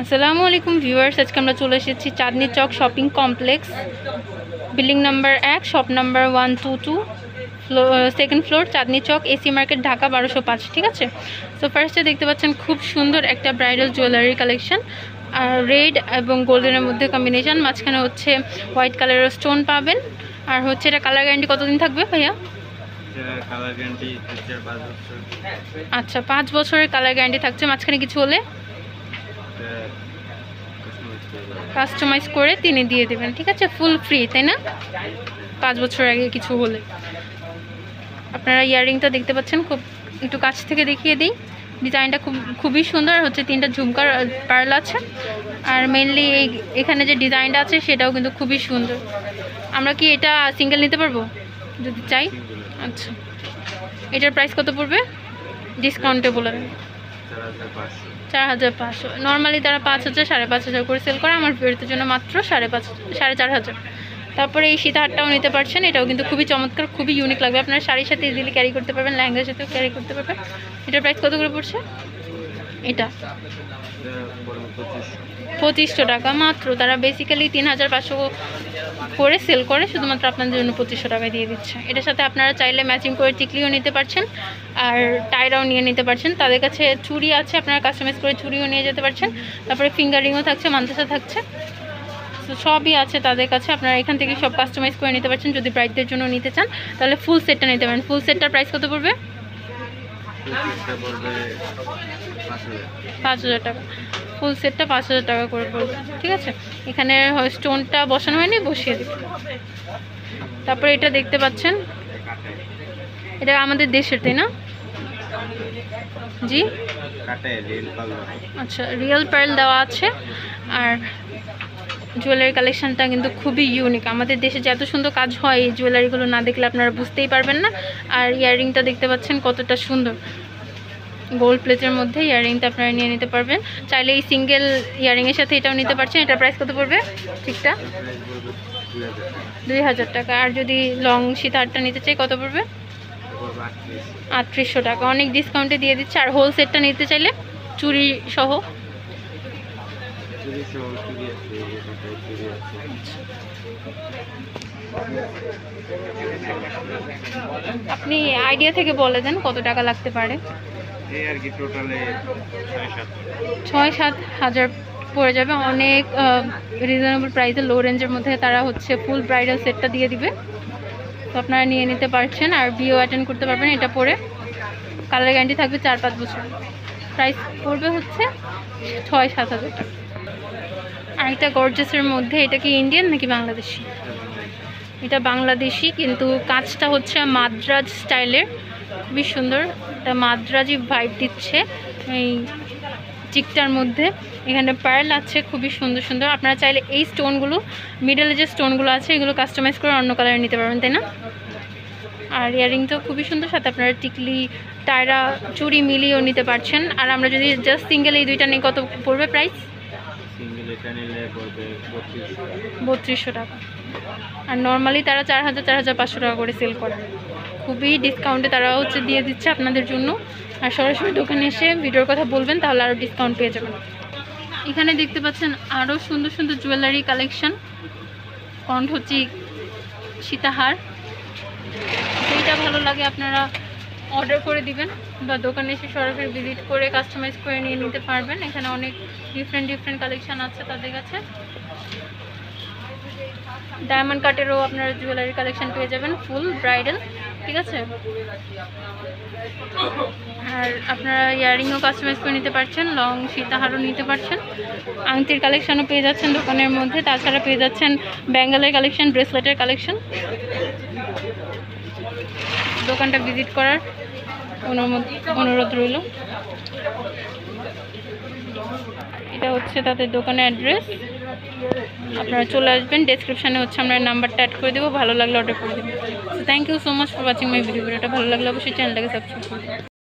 আসসালামু আলাইকুম ভিউয়ার্স, আজকে আমরা চলে এসেছি Chandni Chowk shopping complex, building number 1, shop number 122, second floor, Chandni Chowk, AC market, Dhaka 1205। ঠিক আছে। সো ফার্স্টে দেখতে পাচ্ছেন খুব সুন্দর একটা ব্রাইডাল জুয়েলারি কালেকশন, আর রেড এবং গোল্ডেনের মধ্যে কম্বিনেশন, মাঝখানে হচ্ছে হোয়াইট কালারের স্টোন পাবেন। আর হচ্ছে এটা কালার গ্যারান্টি কতদিন থাকবে ভাইয়া? আচ্ছা, 5 বছরের কালার গ্যারান্টি থাকছে। মাঝখানে কিছু হলে কাস্টমাইজ করে তিনি দিয়ে দেবেন। ঠিক আছে, ফুল ফ্রি, তাই না? 5 বছর আগে কিছু হলে। আপনারা ইয়াররিংটা দেখতে পাচ্ছেন, খুব একটু কাছ থেকে দেখিয়ে দিই। ডিজাইনটা খুবই সুন্দর, হচ্ছে 3টা ঝুমকার পার্ল আছে। আর মেনলি এখানে যে ডিজাইনটা আছে সেটাও কিন্তু খুবই সুন্দর। আমরা কি এটা সিঙ্গেল নিতে পারবো যদি চাই? আচ্ছা, এটার প্রাইস কত পড়বে? ডিসকাউন্টে বলেন। 4500। নর্মালি তারা 5000, 5500 করে সেল করে। আমার ভিডিওর জন্য মাত্র 4500। তারপরে এই সীতাহারটাও নিতে পারছেন, এটাও কিন্তু খুবই চমৎকার, খুবই ইউনিক লাগবে। আপনারা শাড়ির সাথে ইজিলি ক্যারি করতে পারবেন, লেহেঙ্গার সাথেও ক্যারি করতে পারবেন। এটার প্রাইস কত করে পড়ছে? এটা 2500 টাকা মাত্র। তারা বেসিক্যালি 3500 করে সেল করে, শুধুমাত্র আপনাদের জন্য 2500 টাকায় দিয়ে দিচ্ছে। এটার সাথে আপনারা চাইলে ম্যাচিং করে টিকলিও নিতে পারছেন, আর টাইরাও নিয়ে নিতে পারছেন। তাদের কাছে চুড়ি আছে, আপনারা কাস্টমাইজ করে চুড়িও নিয়ে যেতে পারছেন। তারপরে ফিঙ্গারিংও থাকছে, মান্তাসা থাকছে, তো সবই আছে তাদের কাছে। আপনারা এখান থেকে সব কাস্টমাইজ করে নিতে পারছেন। যদি ব্রাইডদের জন্য নিতে চান তাহলে ফুল সেটটা নিতে পারেন। ফুল সেটটার প্রাইস কত পড়বে? 5000 টাকা। ফুল সেটটা 5000 টাকা করে পড়বে। ঠিক আছে, এখানে স্টোনটা বসানো হয়নি, বসিয়ে দেবে। তারপরে এটা দেখতে পাচ্ছেন, এটা আমাদের দেশের, তাই না? জি, আচ্ছা, রিয়েল পার্ল দেওয়া আছে। আর জুয়েলারি কালেকশানটা কিন্তু খুবই ইউনিক। আমাদের দেশে যে এত সুন্দর কাজ হয়, এই জুয়েলারিগুলো না দেখলে আপনারা বুঝতেই পারবেন না। আর ইয়াররিংটা দেখতে পাচ্ছেন কতটা সুন্দর, গোল্ড প্লেটের মধ্যে ইয়াররিংটা আপনারা নিয়ে নিতে পারবেন। চাইলে এই সিঙ্গেল ইয়াররিংয়ের সাথে এটাও নিতে পারছেন। এটার প্রাইস কত পড়বে ঠিকটা? 2000 টাকা। আর যদি লং সীতাহারটা নিতে চাই কত পড়বে? 3800 টাকা। অনেক ডিসকাউন্টে দিয়ে দিচ্ছে। আর হোল সেটটা নিতে চাইলে চুড়ি সহ, আপনি আইডিয়া থেকে বলে দেন কত টাকা লাগতে পারে। 6-7 হাজার পড়ে যাবে। অনেক রিজনেবল প্রাইসে, লো রেঞ্জের মধ্যে তারা হচ্ছে ফুল ব্রাইডাল সেটটা দিয়ে দিবে। তো আপনারা নিয়ে নিতে পারছেন, আর বিয়েও অ্যাটেন্ড করতে পারবেন এটা পরে। কালার গ্যারান্টি থাকবে 4-5 বছর। প্রাইস পড়বে হচ্ছে 6-7 হাজার টাকা। আর এটা গর্জাসের মধ্যে, এটা কি ইন্ডিয়ান নাকি বাংলাদেশি? এটা বাংলাদেশি, কিন্তু কাজটা হচ্ছে মাদ্রাজ স্টাইলের, খুবই সুন্দর। এটা মাদ্রাজি ভাইব দিচ্ছে এই চিকটার মধ্যে। এখানে পার্ল আছে খুবই সুন্দর সুন্দর। আপনারা চাইলে এই স্টোনগুলো, মিডলে যে স্টোনগুলো আছে, এগুলো কাস্টমাইজ করে অন্য কালারে নিতে পারবেন, তাই না? আর ইয়াররিংটাও খুবই সুন্দর, সাথে আপনারা টিকলি, টায়রা, চুড়ি মিলিয়েও নিতে পারছেন। আর আমরা যদি জাস্ট সিঙ্গেল এই দুইটা নিয়ে কত পড়বে প্রাইস? 3200 টাকা। আর নর্মালি তারা 4000-4500 টাকা করে সেল করে। খুবই ডিসকাউন্টে তারা হচ্ছে দিয়ে দিচ্ছে আপনাদের জন্য। আর সরাসরি দোকানে এসে ভিডিওর কথা বলবেন, তাহলে আরও ডিসকাউন্ট পেয়ে যাবেন। এখানে দেখতে পাচ্ছেন আরও সুন্দর সুন্দর জুয়েলারি কালেকশন। কন্ঠ হচ্ছে সীতাহার, যেটা ভালো লাগে আপনারা অর্ডার করে দিবেন, বা দোকানে এসে সরাসরি ভিজিট করে কাস্টমাইজ করে নিয়ে নিতে পারবেন। এখানে অনেক ডিফারেন্ট কালেকশান আছে তাদের কাছে। ডায়মন্ড কাটেরও আপনারা জুয়েলারি কালেকশান পেয়ে যাবেন, ফুল ব্রাইডাল। ঠিক আছে, আর আপনারা ইয়াররিংও কাস্টমাইজ করে নিতে পারছেন, লং সীতাহারও নিতে পারছেন। আংটির কালেকশানও পেয়ে যাচ্ছেন দোকানের মধ্যে। তাছাড়া পেয়ে যাচ্ছেন ব্যাঙ্গলের কালেকশান, ব্রেসলেটের কালেকশান। দোকানটা ভিজিট করার অনুরোধ রইল। এটা হচ্ছে তাদের দোকানের অ্যাড্রেস। আপনারা চলে আসবেন, ডেসক্রিপশানে হচ্ছে আমরা নাম্বারটা অ্যাড করে দেবো। ভালো লাগলে অর্ডার করে দেবেন। So thank you so much for watching my video. ভিডিওটা ভালো লাগলে অবশ্যই চ্যানেলটাকে সাবস্ক্রাইব করবেন।